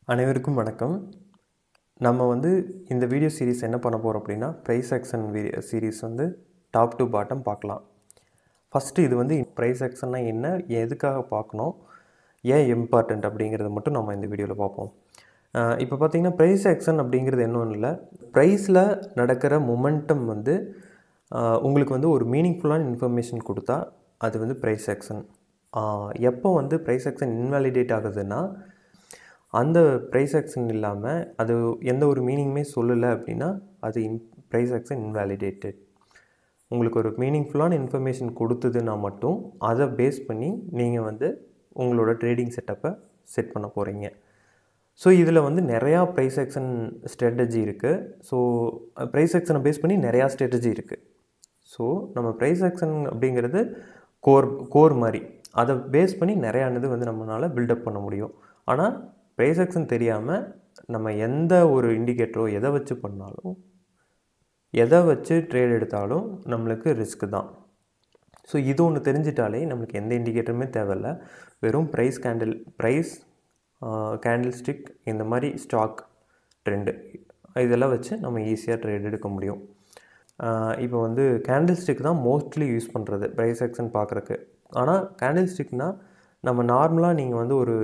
அனைவருக்கும் வணக்கம். நம்ம இந்த வீடியோ சீரிஸ் என்ன பண்ண போகிறோம் அப்படின்னா, price action series top to bottom பார்க்கலாம். ஃபஸ்ட்டு இது ப்ரைஸ் ஆக்ஷன்னா என்ன, எதுக்காக பார்க்கணும், ஏன் இம்பார்ட்டண்ட் அப்படிங்கிறத மட்டும் நம்ம இந்த வீடியோவில் பார்ப்போம். இப்போ பார்த்திங்கன்னா ப்ரைஸ் ஆக்ஷன் அப்படிங்கிறது என்ன ஒன்றும் இல்லை, ப்ரைஸில் நடக்கிற மொமெண்டம் உங்களுக்கு ஒரு மீனிங்ஃபுல்லான இன்ஃபர்மேஷன் கொடுத்தா அது ப்ரைஸ் ஆக்ஷன். எப்போ ப்ரைஸ் ஆக்ஷன் இன்வாலிடேட் ஆகுதுன்னா, அந்த ப்ரைஸ் ஆக்ஷன் இல்லாமல் அது எந்த ஒரு மீனிங்குமே சொல்லலை அப்படின்னா அது ப்ரைஸ் ஆக்ஷன் இன்வாலிடேட்டட். உங்களுக்கு ஒரு மீனிங்ஃபுல்லான இன்ஃபர்மேஷன் கொடுத்ததுன்னா மட்டும் அதை பேஸ் பண்ணி நீங்கள் உங்களோட ட்ரேடிங் செட்டப்பை செட் பண்ண போகிறீங்க. ஸோ இதில் நிறையா ப்ரைஸ் ஆக்ஷன் ஸ்ட்ராட்டஜி இருக்குது. ஸோ ப்ரைஸ் ஆக்ஷனை பேஸ் பண்ணி நிறையா ஸ்ட்ராட்டஜி இருக்குது. ஸோ நம்ம ப்ரைஸ் ஆக்ஷன் அப்படிங்கிறது கோர் மாதிரி, அதை பேஸ் பண்ணி நிறையானது நம்மளால் பில்டப் பண்ண முடியும். ஆனால் ப்ரைஸ் ஆக்ஷன் தெரியாமல் நம்ம எந்த ஒரு இண்டிகேட்டரோ எதை வச்சு பண்ணாலும், எதை வச்சு ட்ரேட் எடுத்தாலும் நம்மளுக்கு ரிஸ்க்கு தான். ஸோ இது ஒன்று தெரிஞ்சிட்டாலே நம்மளுக்கு எந்த இண்டிகேட்டருமே தேவையில்லை. வெறும் ப்ரைஸ் கேண்டில் ஸ்டிக், இந்த மாதிரி ஸ்டாக் ட்ரெண்டு, இதெல்லாம் வச்சு நம்ம ஈஸியாக ட்ரேட் எடுக்க முடியும். இப்போ கேண்டில் ஸ்டிக் தான் மோஸ்ட்லி யூஸ் பண்ணுறது ப்ரைஸ் ஆக்ஷன் பார்க்குறக்கு. ஆனால் கேண்டில் ஸ்டிக்னால் நம்ம நார்மலாக நீங்கள் ஒரு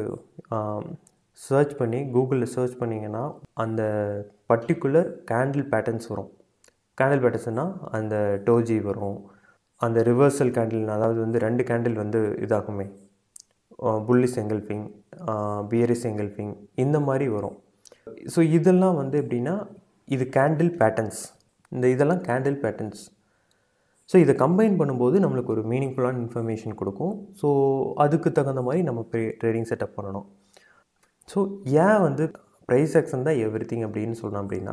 சர்ச் பண்ணி கூகுளில் சர்ச் பண்ணிங்கன்னா அந்த பர்டிகுலர் கேண்டில் பேட்டர்ன்ஸ் வரும். கேண்டில் பேட்டர்ன்ஸ்னால் அந்த டோஜி வரும், அந்த ரிவர்சல் கேண்டில், அதாவது 2 கேண்டில் இதாகுமே, புல்லிஷ் எங்கல்ஃபிங், பியரிஷ் எங்கல்ஃபிங், இந்த மாதிரி வரும். ஸோ இதெல்லாம் எப்படின்னா இது கேண்டில் பேட்டர்ன்ஸ், இதெல்லாம் கேண்டில் பேட்டர்ன்ஸ். ஸோ இதை கம்பைன் பண்ணும்போது நம்மளுக்கு ஒரு மீனிங்ஃபுல்லான இன்ஃபர்மேஷன் கொடுக்கும். ஸோ அதுக்கு தகுந்த மாதிரி நம்ம ட்ரேடிங் செட்டப் பண்ணணும். ஸோ ஏன் ப்ரைஸ் ஆக்ஷன் தான் எவ்ரிதிங் அப்படின்னு சொல்லணும் அப்படின்னா,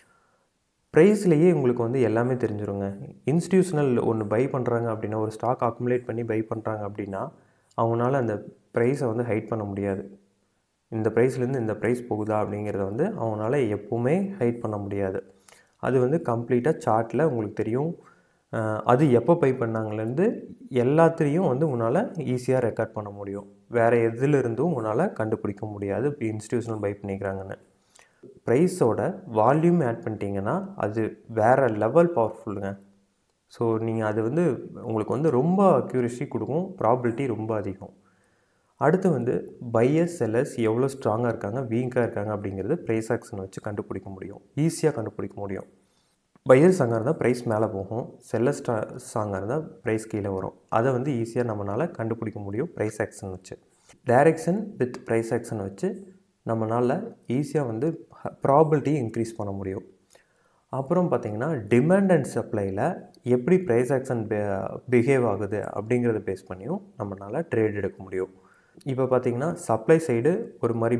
ப்ரைஸ்லேயே உங்களுக்கு எல்லாமே தெரிஞ்சிருங்க. இன்ஸ்டியூஷனல் ஒன்று பை பண்ணுறாங்க அப்படின்னா, ஒரு ஸ்டாக் அக்குமுலேட் பண்ணி பை பண்ணுறாங்க அப்படின்னா, அவங்களால அந்த ப்ரைஸை ஹைட் பண்ண முடியாது. இந்த ப்ரைஸ்லேருந்து இந்த ப்ரைஸ் போகுதா அப்படிங்கிறத அவங்களால எப்போவுமே ஹைட் பண்ண முடியாது. அது கம்ப்ளீட்டாக சார்ட்டில் உங்களுக்கு தெரியும். அது எப்போ பை பண்ணாங்கலேருந்து எல்லாத்தையும் உங்களால் ஈஸியாக ரெக்கார்ட் பண்ண முடியும். வேறு எதுலேருந்தும் உங்களால் கண்டுபிடிக்க முடியாது இப்படி இன்ஸ்டியூஷனல் பை பண்ணிக்கிறாங்கன்னு. ப்ரைஸோட வால்யூம் ஆட் பண்ணிட்டீங்கன்னா அது வேறு லெவல் பவர்ஃபுல்லுங்க. ஸோ நீங்கள் அது உங்களுக்கு ரொம்ப அக்யூரசி கொடுக்கும், ப்ராபிலிட்டி ரொம்ப அதிகம். அடுத்து பையர்ஸ் செல்லர்ஸ் எவ்வளோ ஸ்ட்ராங்காக இருக்காங்க, வீக்காக இருக்காங்க அப்படிங்கிறது ப்ரைஸ் ஆக்ஷன் வச்சு கண்டுபிடிக்க முடியும், ஈஸியாக கண்டுபிடிக்க முடியும். பையர் ஸ்ட்ராங்காக இருந்தால் ப்ரைஸ் மேலே போகும், செல்லர் ஸ்ட்ராங்காக இருந்தால் ப்ரைஸ் கீழே வரும். அதை ஈஸியாக நம்மளால் கண்டுபிடிக்க முடியும் ப்ரைஸ் ஆக்ஷன் வச்சு. டைரெக்ஷன் வித் ப்ரைஸ் ஆக்ஷன் வச்சு நம்மளால் ஈஸியாக ப்ராபிலிட்டி இன்க்ரீஸ் பண்ண முடியும். அப்புறம் பார்த்திங்கன்னா டிமாண்ட் அண்ட் சப்ளையில் எப்படி ப்ரைஸ் ஆக்ஷன் பிஹேவ் ஆகுது அப்படிங்கிறத பேஸ் பண்ணியும் நம்மளால் ட்ரேட் எடுக்க முடியும். இப்போ பார்த்திங்கன்னா சப்ளை சைடு ஒரு மாதிரி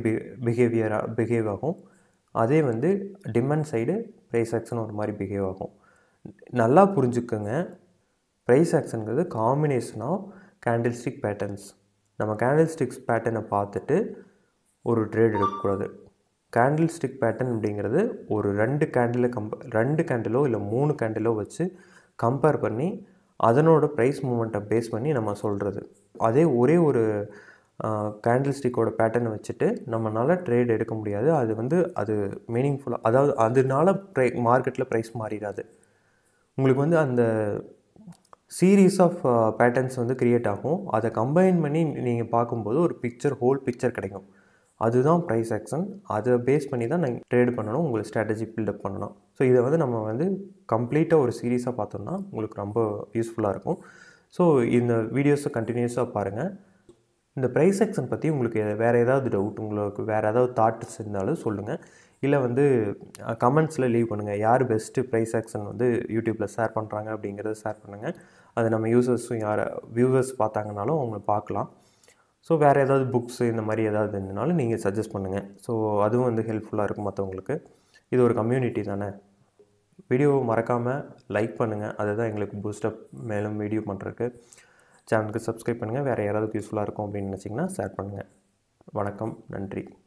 பிஹேவ் ஆகும், அதே டிமாண்ட் சைடு ப்ரைஸ் ஆக்ஷன் ஒரு மாதிரி பிஹேவ் ஆகும். நல்லா புரிஞ்சுக்கோங்க, ப்ரைஸ் ஆக்ஷனுங்கிறது combination of candlestick patterns. நம்ம கேண்டில் ஸ்டிக்ஸ் பேட்டர்னை பார்த்துட்டு ஒரு ட்ரேட் எடுக்கக்கூடாது. கேண்டில் ஸ்டிக் பேட்டர்ன் அப்படிங்கிறது ஒரு 2 கேண்டிலோ இல்லை 3 கேண்டிலோ வச்சு கம்பேர் பண்ணி அதனோட ப்ரைஸ் மூமெண்ட்டை பேஸ் பண்ணி நம்ம சொல்கிறது. அதே ஒரே ஒரு கேண்டில் ஸ்டிக்கோட பேட்டர்னை வச்சுட்டு நம்மளால் ட்ரேட் எடுக்க முடியாது. அது மீனிங்ஃபுல்லாக, அதாவது அதனால மார்க்கெட்டில் ப்ரைஸ் மாறிடாது. உங்களுக்கு அந்த சீரீஸ் ஆஃப் பேட்டர்ன்ஸ் க்ரியேட் ஆகும். அதை கம்பைன் பண்ணி நீங்கள் பார்க்கும்போது ஒரு ஹோல் பிக்சர் கிடைக்கும். அதுதான் ப்ரைஸ் ஆக்ஷன். அதை பேஸ் பண்ணி தான் நீங்கள் ட்ரேட் பண்ணணும், உங்களுக்கு ஸ்ட்ராட்டஜி பில்டப் பண்ணணும். ஸோ இதை நம்ம கம்ப்ளீட்டாக ஒரு சீரீஸாக பார்த்தோம்னா உங்களுக்கு ரொம்ப யூஸ்ஃபுல்லாக இருக்கும். ஸோ இந்த வீடியோஸை கண்டினியூஸாக பாருங்கள். இந்த ப்ரைஸ் ஆக்ஷன் பற்றி உங்களுக்கு வேறு ஏதாவது டவுட், உங்களுக்கு வேறு ஏதாவது தாட்ஸ் இருந்தாலும் சொல்லுங்கள். இல்லை கமெண்ட்ஸில் லீவ் பண்ணுங்கள். யார் பெஸ்ட்டு ப்ரைஸ் ஆக்ஷன் யூடியூப்பில் ஷேர் பண்ணுறாங்க அப்படிங்கிறத ஷேர் பண்ணுங்கள். அது நம்ம யூசர்ஸும் வியூவர்ஸ் பார்த்தாங்கனாலும் அவங்க பார்க்கலாம். ஸோ வேறு ஏதாவது புக்ஸு இந்த மாதிரி ஏதாவது இருந்தனாலும் நீங்கள் சஜஸ்ட் பண்ணுங்கள். ஸோ அதுவும் ஹெல்ப்ஃபுல்லாக இருக்கும் மற்றவங்களுக்கு. இது ஒரு கம்யூனிட்டி தானே. வீடியோவை மறக்காமல் லைக் பண்ணுங்கள், அதுதான் எங்களுக்கு பூஸ்டப் மேலும் வீடியோ பண்ணுறதுக்கு. சேனலுக்கு சப்ஸ்கிரைப் பண்ணுங்கள். வேறு யாராவது யூஸ்ஃபுல்லாக இருக்கும் அப்படின்னு நினச்சிங்கன்னா ஷேர் பண்ணுங்கள். வணக்கம், நன்றி.